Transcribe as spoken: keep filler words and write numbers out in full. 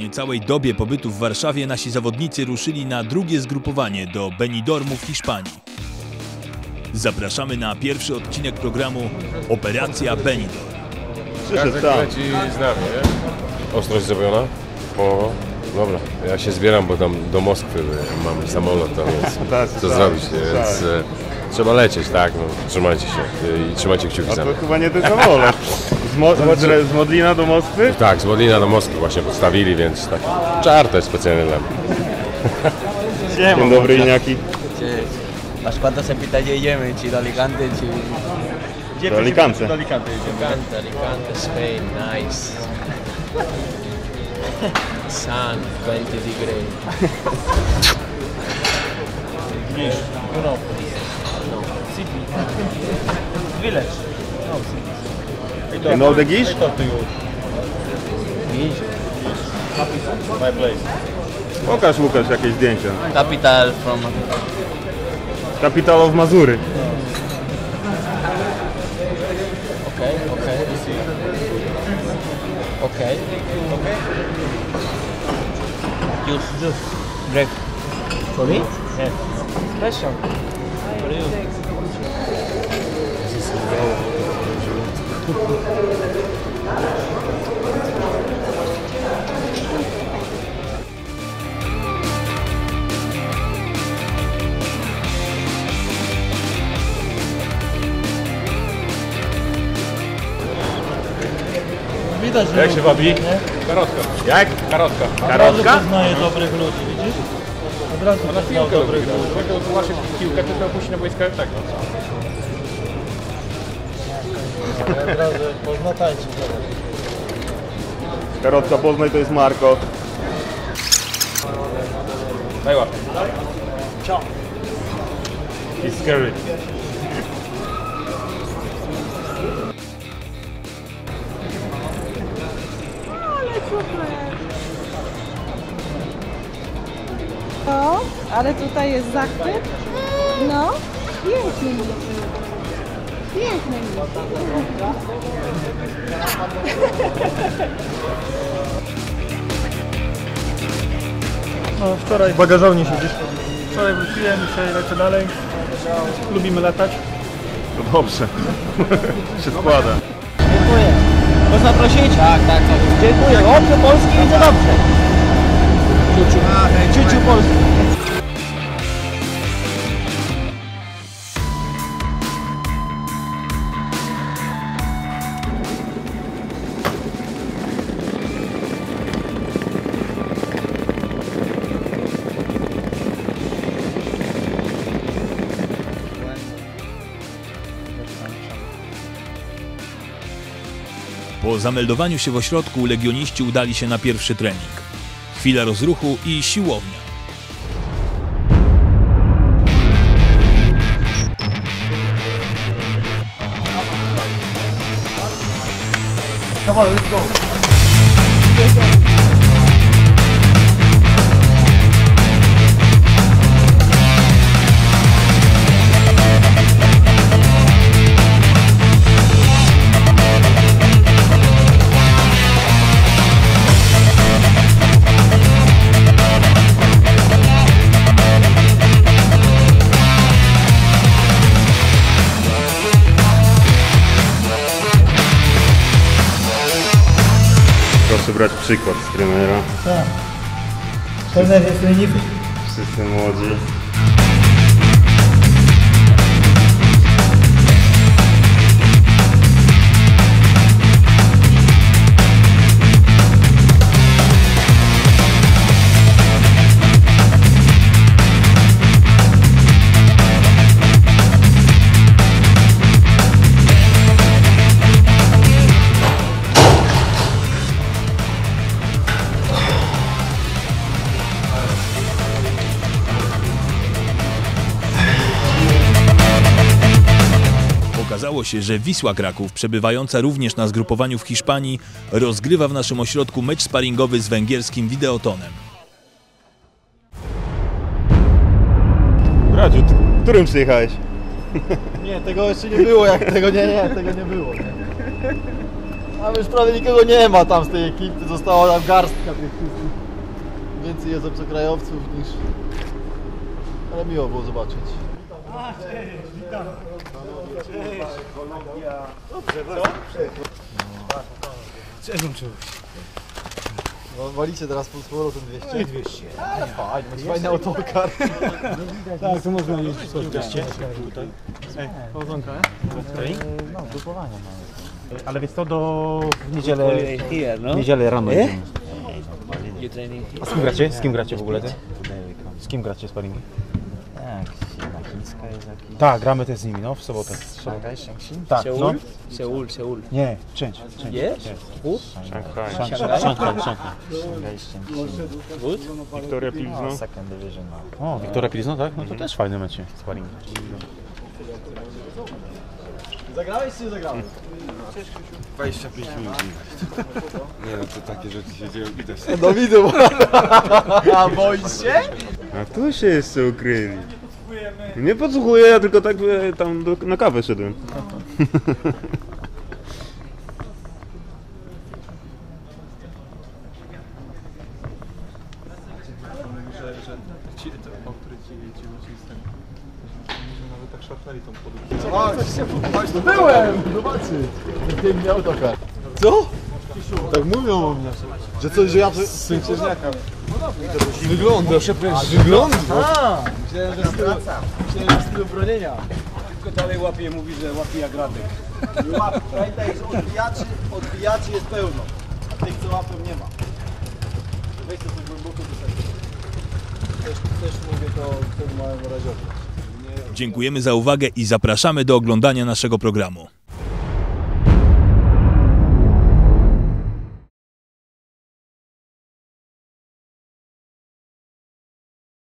niecałej dobie pobytu w Warszawie nasi zawodnicy ruszyli na drugie zgrupowanie do Benidormu w Hiszpanii. Zapraszamy na pierwszy odcinek programu Operacja Benidorm. Każdy leci z nami, nie? Ostrość zrobiona? O, dobra, ja się zbieram, bo tam do Moskwy mam samolot tam, więc co zrobić, nie? Więc e, trzeba lecieć, tak, no, trzymajcie się i trzymajcie kciuki za mnie. To chyba nie ten samolot. Z, Mo z, z Modlina do Moskwy? Tak, z Modlina do Moskwy właśnie podstawili, więc tak, czarter specjalny dla mnie. Dzień dobry, Iniaki. Aż cuánto se pita jedziemy, czy do Alicante, czy... Do Alicante. Do Alicante jedziemy. Alicante, Alicante, Spain, nice. Sun, twenty degrees. Gdzieś, Europe. No. City. Village. No, city. You know the Gish? I talk to you. Gish. My place. Pokaż, Łukasz, jakieś zdjęcia. Capital from... Capital of Mazury. Okay, okay. Okay. Okay. Juice. Juice. Grape. For me? Yes. Special. For you. Widać, że Jak się bawi? Karotka. Jak? Karotka. Od razu poznaje dobrych ludzi, widzisz? Od razu poznaje dobrych ludzi. Jak zobaczysz piłkę, to to puści na boiskach, tak. Od razu pozna tańczyć. Karotka Poznań to jest Marko. Daj łapę. Ciao. It's scary. No, ale tutaj jest zachwyt. No, piękny mi. Piękny mi. No, wczoraj w bagażowni siedzisz. Wczoraj wróciłem, dzisiaj lecę dalej. Lubimy latać. To dobrze. się składa. Dziękuję. Można prosić? Tak, tak, tak. Dziękuję. Dobrze, Polski idzie dobrze. Ciuciu. Ciuciu Polski. Po zameldowaniu się w ośrodku legioniści udali się na pierwszy trening. Chwila rozruchu i siłownia. Come on, let's go. Proszę brać przykład z trenera. Tak. Trener jest leniwy. Wszyscy młodzi. Okazało się, że Wisła Kraków, przebywająca również na zgrupowaniu w Hiszpanii, rozgrywa w naszym ośrodku mecz sparingowy z węgierskim Videotonem. Radziu, którym przyjechałeś? Nie, tego jeszcze nie było, jak tego nie, nie, tego nie było. Nie. A już prawie nikogo nie ma tam z tej ekipy, została tam garstka tych wszystkich. Więcej jest obcokrajowców niż... Ale miło było zobaczyć. A, cześć, witam. Cześć. Dobrze, co? Cześć, cześć. No, walicie teraz pod powrotem dwieście? dwieście. Ale fajnie, macie fajny autokar. Tak, to można jeździć po mieście. Ej, powodzonka, e? No, grupowania mamy. Ale wiesz co, do w niedzielę, w niedzielę rano jedziemy. A z kim gracie? Z kim gracie w ogóle? Ty? Z kim gracie sparingi? Jak na chińska jest jakiś... Tak, gramy też z nimi, no, w sobotę. Szanghaj, Shaanxi? Tak, no. Seul, Seul. Nie, Szczęść. Yes? Who? Szanghaj. Szanghaj, Szanghaj. Szanghaj, Shaanxi. Good? Wiktoria Pilzno. No, second division. No. O, Wiktoria Pilzno, tak? No to też fajne mecze, sparingi. Zagrałeś czy nie zagrałeś? dwadzieścia pięć minut. Nie no, to takie rzeczy się dzieją i też... No widzę, a boisz się? A tu się jeszcze ukryli. Nie podsłuchuję, ja tylko tak e, tam do, na kawę szedłem. Byłem! Zobaczy! Piękny autokar. Co? Tak mówią o mnie. Że coś, że ja... Syn Cieżniaka. Z wyglądu, z wyglądu? A, myślałem, że stylu, myślałem, że stylu bronienia. Tylko dalej łapie, mówi, że łapie jak Radek. Łap, pamiętaj, że odbijaczy, odbijaczy jest pełno. A tych, co łapią, nie ma. Weź to coś głęboko do tego. Też, też mówię to w tym małym razie. Dziękujemy za uwagę i zapraszamy do oglądania naszego programu.